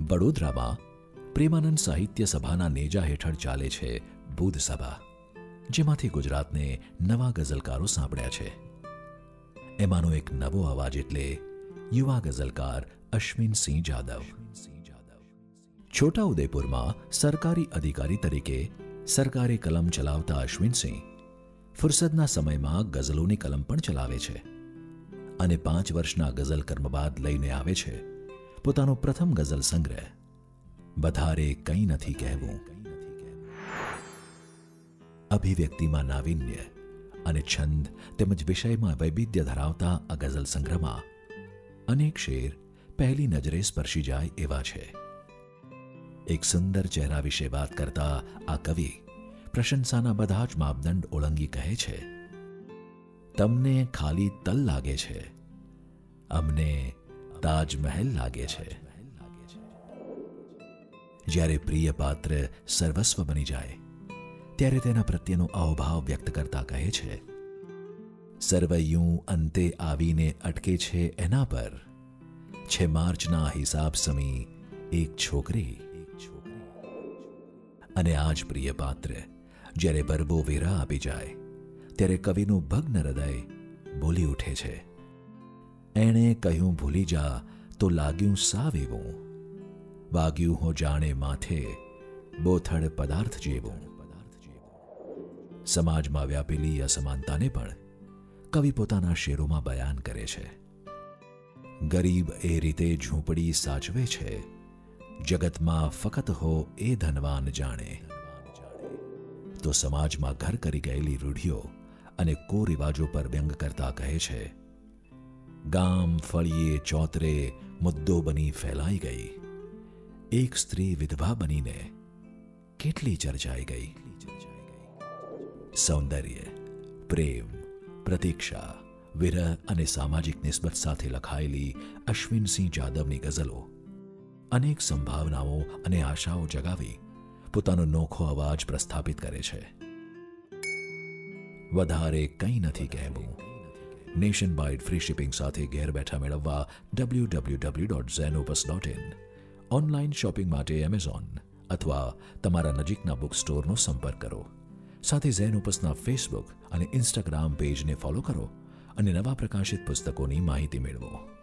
વડોદરામાં પ્રેમાનંદ સાહિત્ય સભાના નેજા હેઠળ ચાલે છે બુધ સભા, જેમાંથી ગુજરાતને નવા ગઝલકારો સાંભળ્યા છે. એમાંનો એક નવો અવાજ એટલે યુવા ગઝલકાર અશ્વિનસિંહ જાદવ. છોટાઉદેપુરમાં સરકારી અધિકારી તરીકે સરકારી કલમ ચલાવતા અશ્વિનસિંહ ફુરસદના સમયમાં ગઝલોની કલમ પણ ચલાવે છે અને 5 વર્ષના ગઝલ કર્મ બાદ લઈને આવે છે પોતાનો પ્રથમ ગઝલ સંગ્રહ વધારે કંઈ નથી કહેવું. અભિવ્યક્તિમાં નાવીન્ય અને છંદ તેમજ વિષયમાં વૈવિધ્ય ધરાવતા આ ગઝલ સંગ્રહમાં અનેક શેર પહેલી નજરે સ્પર્શી જાય એવા છે. એક સુંદર ચહેરા વિશે વાત કરતા આ કવિ પ્રશંસાના બધા જ માપદંડ ઓળંગી કહે છે, તમને ખાલી તલ લાગે છે, અમને તાજમહેલ લાગે છે. જ્યારે પ્રિય પાત્ર સર્વસ્વ બની જાય ત્યારે તેના પ્રત્યેનો અહોભાવ વ્યક્ત કરતા કહે છે, સર્વૈયું અંતે આવીને અટકે છે એના પર, છે માર્ચના હિસાબ સમી એક છોકરી. અને આ જ પ્રિય પાત્ર જ્યારે બરબો વેરા આપી જાય ત્યારે કવિનું ભગ્ન હૃદય બોલી ઉઠે છે, એણે કહ્યું ભૂલી જા તો લાગ્યું સાવ એવું, વાગ્યું હો જાણે માથે બોથડ પદાર્થ જેવું. સમાજમાં વ્યાપેલી અસમાનતાને પણ કવિ પોતાના શેરોમાં બયાન કરે છે. ગરીબ એ રીતે ઝૂંપડી સાચવે છે, જગતમાં ફકત હો એ ધનવાન જાણે. તો સમાજમાં ઘર કરી ગયેલી રૂઢિઓ અને કુરિવાજો પર વ્યંગ કરતા કહે છે, ગામ ફળીએ ચોતરે મુદ્દો બની ફેલાઈ ગઈ, એક સ્ત્રી વિધવા બનીને કેટલી ચર્ચાઈ ગઈ. સૌંદર્ય, પ્રેમ, પ્રતીક્ષા, વિરહ અને સામાજિક નિસ્બત સાથે લખાયેલી અશ્વિનસિંહ જાદવની ગઝલો અનેક સંભાવનાઓ અને આશાઓ જગાવી પોતાનો નોખો અવાજ પ્રસ્થાપિત કરે છે. વધારે કંઈ નથી કહેવું નેશન વાઇડ ફ્રી શિપિંગ સાથે ઘેર બેઠા મેળવવા www.zenopus.in, ઓનલાઈન શોપિંગ માટે એમેઝોન અથવા તમારા નજીકના બુક સ્ટોરનો સંપર્ક કરો. સાથે ઝેનોપસના ફેસબુક અને ઇન્સ્ટાગ્રામ પેજને ફોલો કરો અને નવા પ્રકાશિત પુસ્તકોની માહિતી મેળવો.